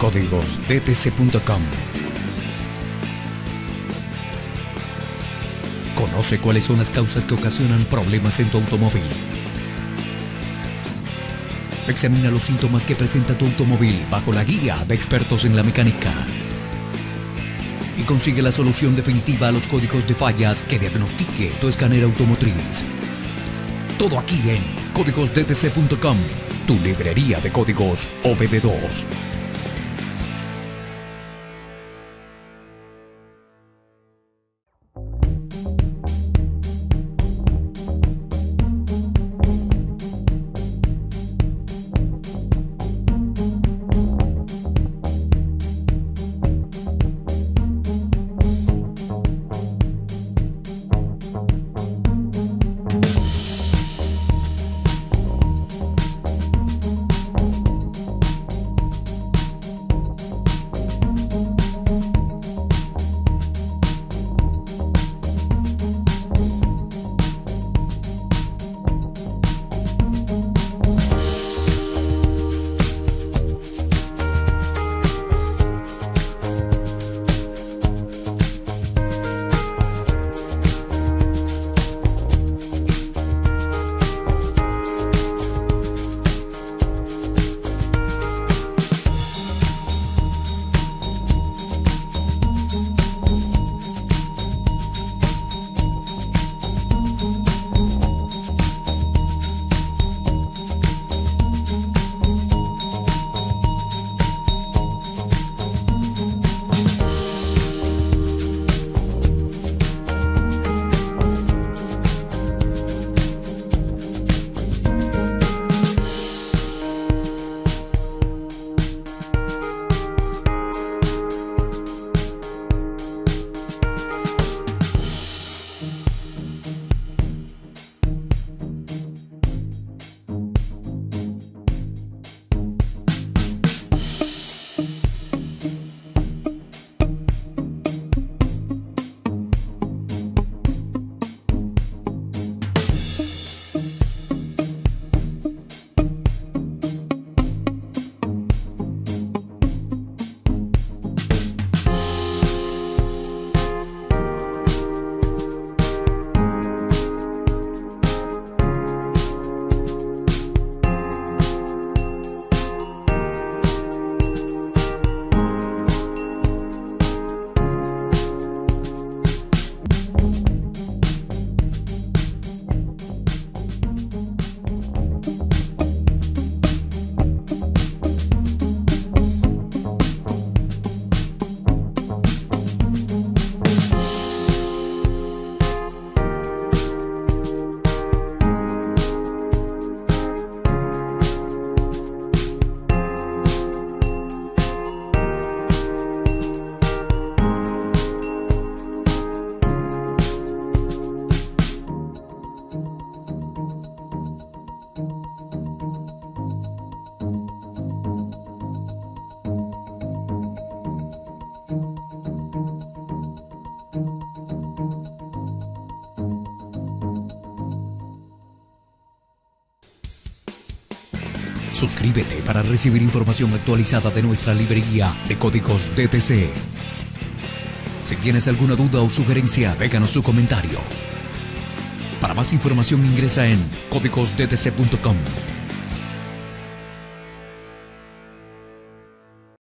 códigosdtc.com. Conoce cuáles son las causas que ocasionan problemas en tu automóvil. Examina los síntomas que presenta tu automóvil bajo la guía de expertos en la mecánica. Y consigue la solución definitiva a los códigos de fallas que diagnostique tu escáner automotriz. Todo aquí en códigosdtc.com, tu librería de códigos OBD2. Suscríbete para recibir información actualizada de nuestra librería de códigos DTC. Si tienes alguna duda o sugerencia, déjanos tu comentario. Para más información ingresa en códigosdtc.com.